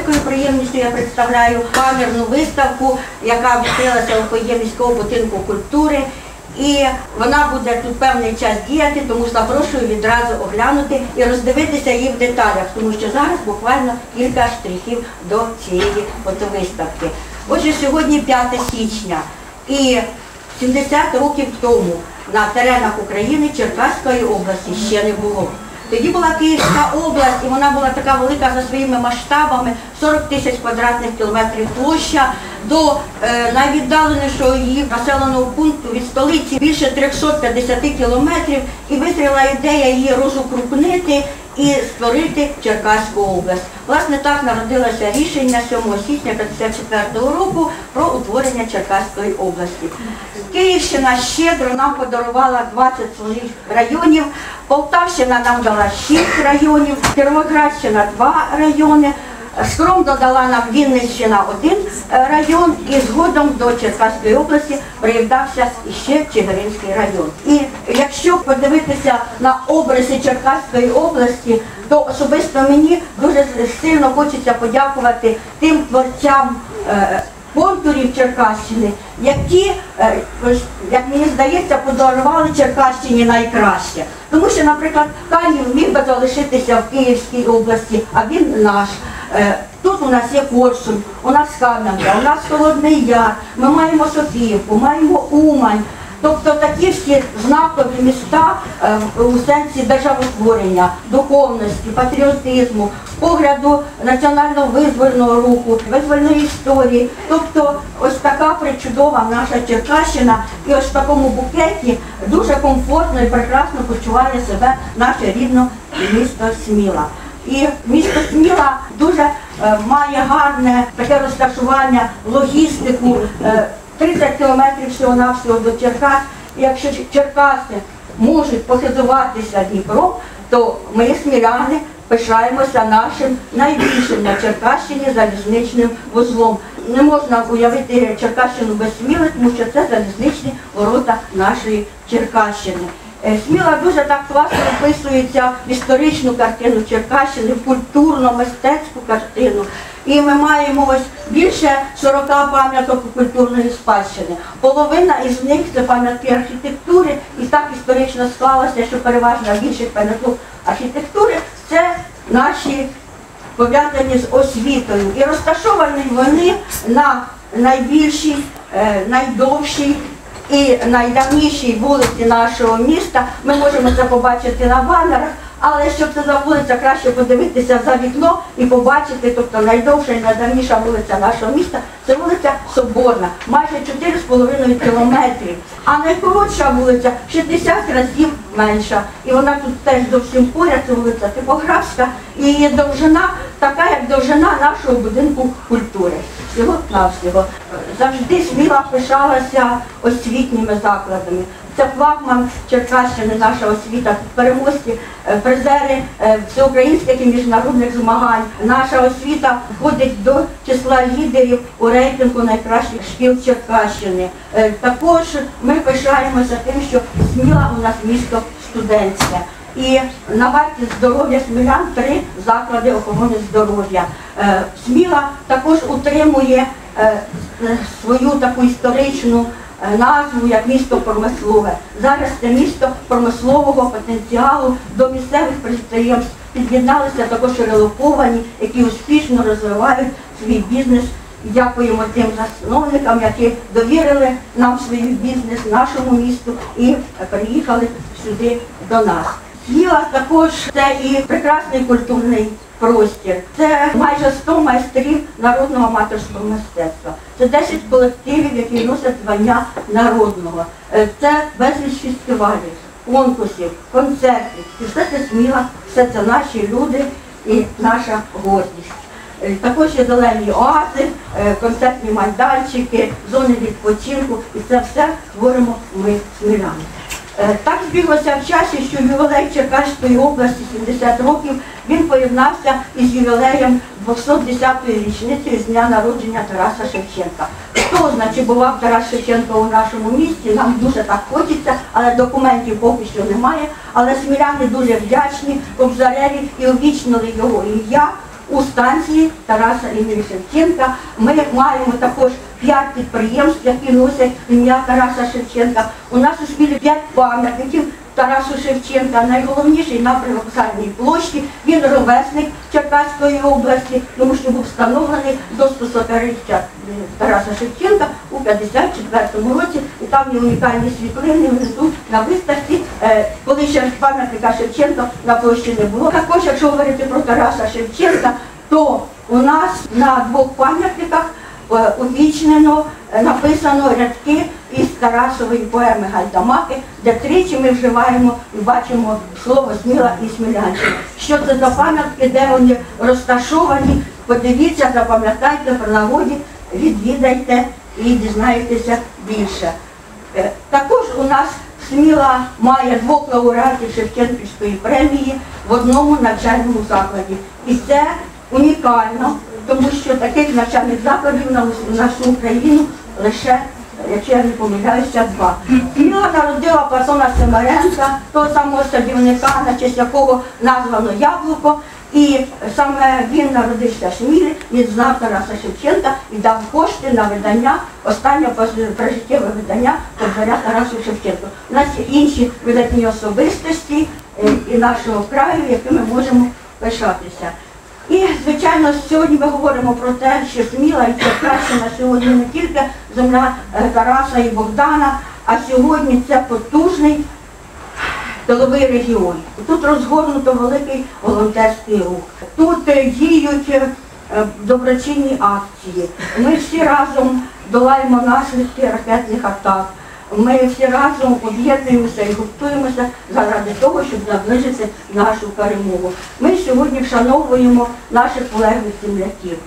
великою приємністю я представляю камерну виставку, яка відкрилася у фоє міського будинку культури. І вона буде тут певний час діяти, тому запрошую відразу оглянути і роздивитися її в деталях, тому що зараз буквально кілька штрихів до цієї фотовиставки. Отже, сьогодні 5 січня і 70 років тому на теренах України Черкаської області ще не було. Тоді була Київська область, і вона була така велика за своїми масштабами, 40 тисяч квадратних кілометрів площа, до найвіддаленішого її населеного пункту від столиці більше 350 кілометрів, і визріла ідея її розукрупнити і створити Черкаську область. Власне, так народилося рішення 7 січня 1954 року про утворення Черкаської області. Київщина щедро нам подарувала 20 своїх районів, Полтавщина нам дала 6 районів, Кіровоградщина 2 райони, скромно додала нам Вінниччина 1 район, і згодом до Черкаської області приєднався ще Чигиринський район. І якщо подивитися на обриси Черкаської області, то особисто мені дуже сильно хочеться подякувати тим творцям контурів Черкащини, які, як мені здається, подарували Черкащині найкраще. Тому що, наприклад, Канів міг би залишитися в Київській області, а він наш. Тут у нас є Корсунь, у нас Кам'янка, у нас Холодний Яр, ми маємо Софіївку, маємо Умань. Тобто такі всі знакові міста у сенсі державотворення, духовності, патріотизму, погляду національного визвольного руху, визвольної історії. Тобто ось така причудова наша Черкащина, і ось в такому букеті дуже комфортно і прекрасно почуває себе наше рідне місто Сміла. І місто Сміла дуже має гарне таке розташування, логістику, 30 кілометрів всього-навсього до Черкас. І якщо Черкаси можуть похизуватися Дніпром, то ми, сміляни, пишаємося нашим найбільшим на Черкащині залізничним вузлом. Не можна уявити Черкащину без Сміли, тому що це залізничні ворота нашої Черкащини. Сміла дуже так класно вписується в історичну картину Черкащини, в культурно-мистецьку картину. І ми маємо ось більше 40 пам'яток культурної спадщини. Половина із них – це пам'ятки архітектури, і так історично склалося, що переважна більшість пам'яток архітектури – це наші пов'язані з освітою. І розташовані вони на найбільшій, найдовшій і найдавнішій вулиці нашого міста. Ми можемо це побачити на банерах, але щоб це за вулиця, краще подивитися за вікно і побачити, тобто найдовша і найдавніша вулиця нашого міста – це вулиця Соборна, майже 4,5 кілометрів. А найкоротша вулиця 60 разів менша. І вона тут теж зовсім поряд, це вулиця Типографська, і її довжина така, як довжина нашого будинку культури. Всього-навсього. Завжди Сміла пишалася освітніми закладами. Це флагман Черкащини, наша освіта, переможці, призери всеукраїнських і міжнародних змагань. Наша освіта входить до числа лідерів у рейтингу найкращих шкіл Черкащини. Також ми пишаємося тим, що Сміла у нас місто студентське. І на варті здоров'я смілян 3 заклади охорони здоров'я. Сміла також утримує свою таку історичну назву як місто промислове. Зараз це місто промислового потенціалу, до місцевих підприємств під'єдналися також релоковані, які успішно розвивають свій бізнес. Дякуємо тим засновникам, які довірили нам свій бізнес, нашому місту і приїхали сюди до нас. Сміла також це і прекрасний культурний простір. Це майже 100 майстрів народного аматорського мистецтва. Це 10 колективів, які носять звання народного. Це безліч фестивалів, конкурсів, концертів. І все це Сміла, все це наші люди і наша гордість. Також є зелені оази, концертні майданчики, зони відпочинку. І це все творимо ми, сміляни. Так збіглося в часі, що ювілей Черкаської області 70 років, він поєднався із ювілеєм 210-ї річниці з дня народження Тараса Шевченка. Хто знає, чи бував Тарас Шевченко у нашому місті, нам дуже так хочеться, але документів поки що немає. Але сміляни дуже вдячні Кобзареві і увічнили його ім'я у станції Тараса імені Шевченка. Ми маємо також 5 підприємств, які носять ім'я Тараса Шевченка. У нас у Смілі 5 пам'ятників Тарасу Шевченка. Найголовніший на Привокзальній площі. Він ровесник Черкаської області, тому що був встановлений до 140-річчя Тараса Шевченка у 54-му році. І там є унікальні світлини внизу на виставці, коли ще пам'ятника Шевченка на площі не було. Також, якщо говорити про Тараса Шевченка, то у нас на 2 пам'ятниках увічнено, написано рядки із Тарасової поеми «Гайдамаки», де тричі ми вживаємо і бачимо слово «Сміла» і «Смілянщина». Що це за пам'ятки, де вони розташовані, подивіться, запам'ятайте, при нагоді відвідайте і дізнаєтеся більше. Також у нас Сміла має 2 лауреатів Шевченківської премії в одному навчальному закладі. І це унікально, тому що таких навчальних закладів на всю Україну лише, якщо я не помиляюся, 2. Сміла народила Платона Семеренка, того самого садівника, на честь якого названо Яблуко. І саме він народився в Смілі, відзнав Тараса Шевченка і дав кошти на видання, останнє прожиттєве видання Кобзаря Тарасу Шевченку. У нас є інші видатні особистості і нашого краю, якими можемо пишатися. І, звичайно, сьогодні ми говоримо про те, що Сміла і Черкащина сьогодні не тільки земля Тараса і Богдана, а сьогодні це потужний тиловий регіон. Тут розгорнуто великий волонтерський рух. Тут діють доброчинні акції. Ми всі разом долаємо наслідки ракетних атак. Ми всі разом об'єднуємося і гуртуємося заради того, щоб наближити нашу перемогу. Ми сьогодні вшановуємо наших полеглих земляків.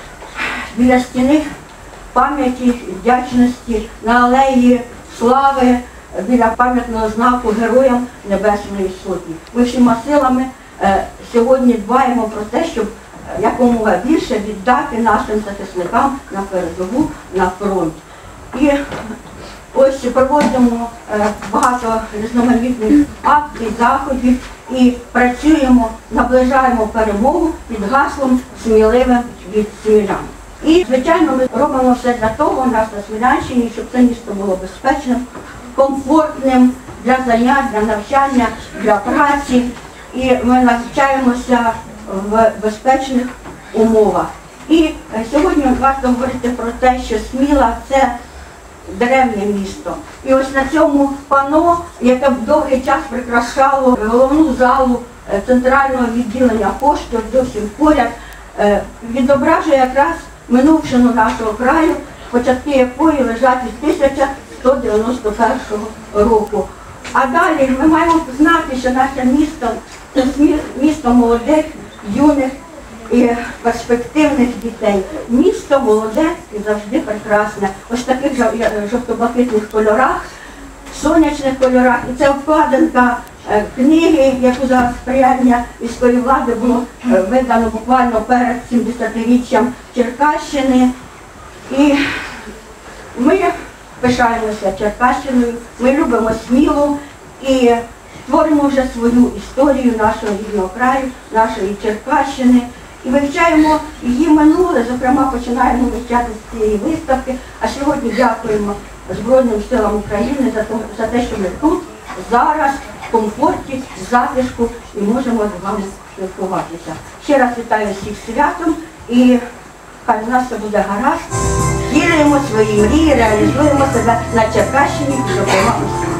Біля стіни пам'яті, вдячності, на алеї слави, біля пам'ятного знаку Героям Небесної Сотні. Ми всіма силами сьогодні дбаємо про те, щоб якомога більше віддати нашим захисникам на передову, на фронт. І ось проводимо багато різноманітних акцій, заходів і працюємо, наближаємо перемогу під гаслом «Сміливим від смілян». І, звичайно, ми робимо все для того у нас на Смілянщині, щоб це місто було безпечним, комфортним для занять, для навчання, для праці. І ми навчаємося в безпечних умовах. І сьогодні варто говорити про те, що Сміла – це древнє місто. І ось на цьому пано, яке довгий час прикрашало головну залу центрального відділення пошти, зовсім поряд, відображує якраз минувшину нашого краю, початки якої лежать із 1191 року. А далі ми маємо знати, що наше місто – це місто молодих, юних і перспективних дітей. Місто молоде і завжди прекрасне. Ось в таких жовто-блакитних кольорах, сонячних кольорах. І це обкладинка книги, яку за сприяння міської влади було видано буквально перед 70-річчям Черкащини. І ми пишаємося Черкащиною, ми любимо Смілу і створимо вже свою історію нашого рідного краю, нашої Черкащини. І вивчаємо її минуле, зокрема починаємо вивчати з цієї виставки, а сьогодні дякуємо Збройним силам України за те, що ми тут, зараз, в комфорті, в затишку і можемо з вами спілкуватися. Ще раз вітаю всіх з святом і хай у нас все буде гаразд. Втілюємо свої мрії, реалізуємо себе на Черкащині, допомагаємо.